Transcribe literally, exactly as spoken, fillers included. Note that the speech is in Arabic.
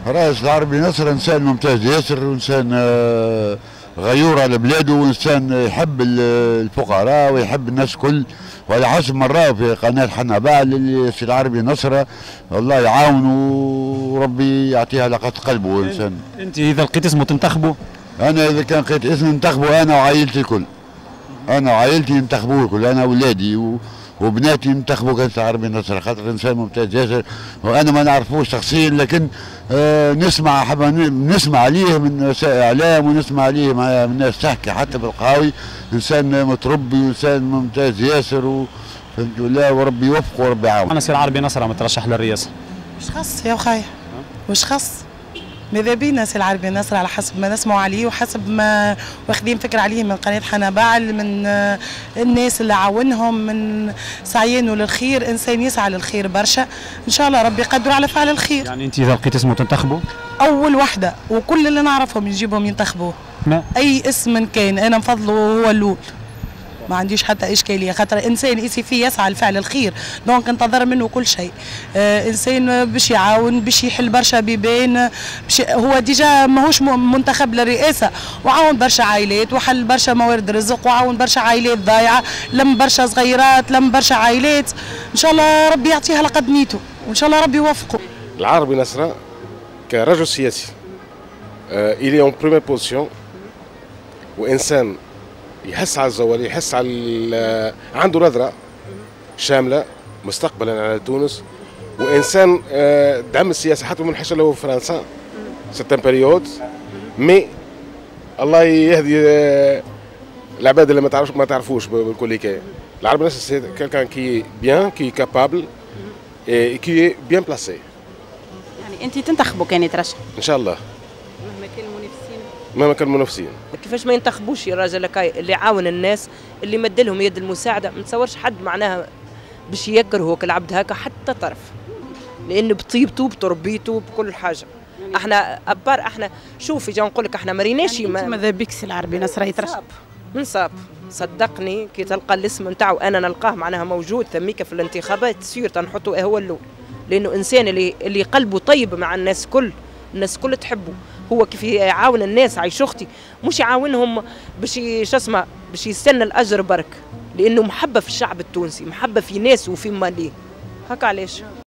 رئيس العربي نصر انسان ممتاز ياسر، وانسان آه، غيور على بلاده، وانسان يحب الفقراء ويحب الناس كل. وعلى حسب ما راه في قناه حنابال اللي السي العربي نصره، الله يعاونه وربي يعطيه على قد قلبه. انسان انت اذا لقيت اسمه تنتخبه؟ انا اذا كان لقيت اسم ننتخبه، انا وعائلتي الكل. انا وعائلتي ننتخبوه الكل، انا واولادي و... وبناتي ينتخبوا كاس العربي نصر، خاطر انسان ممتاز ياسر. وانا ما نعرفوش شخصيا، لكن آه نسمع حبا نسمع عليه من وسائل الاعلام، ونسمع عليه من الناس تحكي حتى بالقهاوي. انسان متربي وانسان ممتاز ياسر و فهمت ولا، وربي يوفقه وربي يعاونه. انا سي العربي نصر مترشح للرئاسه. وش خص يا وخايا؟ وش خص؟ ماذا بينا سي العربي نصر على حسب ما نسمعوا عليه وحسب ما واخذين فكره عليه من قناه حنابال، من الناس اللي عاونهم، من سعيانه للخير. انسان يسعى للخير برشا، ان شاء الله ربي يقدره على فعل الخير. يعني انت اذا لقيت اسمه تنتخبه؟ اول وحده، وكل اللي نعرفهم نجيبهم ينتخبوه. ما. اي اسم كان انا نفضله هو الاول، ما عنديش حتى اشكاليه، خاطر انسان يسي فيه يسعى لفعل الخير، دونك انتظر منه كل شيء. آه انسان باش يعاون، باش يحل برشا بيبان، باش هو ديجا ماهوش منتخب للرئاسه، وعاون برشا عائلات وحل برشا موارد رزق، وعاون برشا عائلات ضايعه، لم برشا صغيرات، لم برشا عائلات. ان شاء الله ربي يعطيها على قد نيته، وان شاء الله ربي يوفقه. العربي نصر كرجل سياسي إلي اون بريمير بوزيسيون، وانسان يحس على الزوال، يحس على عنده نظرة شاملة مستقبلا على تونس، وإنسان دعم السياسة حتى من حيث له في فرنسا سيتان بيريود. مي الله يهدي العباد اللي ما تعرفش ما تعرفوش بالكل حكاية. العربي نصر سي كيلكان كي بيان، كي كابابل، كي بيان بلاسي. يعني أنت تنتخبوا كان يترشح؟ إن شاء الله. مهما كان المنافسين؟ مهما كان المنافسين. كيفاش ما ينتخبوش الراجل هكايا اللي عاون الناس، اللي مد لهم يد المساعده؟ ما نتصورش حد معناها باش يكرهوا العبد هكا حتى طرف، لانه بطيبته بتربيته بكل حاجه. احنا ابار احنا شوفي جا نقول لك احنا ما ريناش. يعني ما ماذا بك سي العربي نصر يترشح؟ نصاب صدقني كي تلقى الاسم نتاعو انا نلقاه معناها موجود ثميك في الانتخابات سير تنحطه هو الاول، لانه انسان اللي اللي قلبه طيب مع الناس كل، الناس كل تحبه. هو كيف يعاون الناس عايش اختي، مش يعاونهم باش شو اسمه باش يستنى الاجر برك، لانه محبه في الشعب التونسي، محبه في ناس وفي ماليه. هكا علاش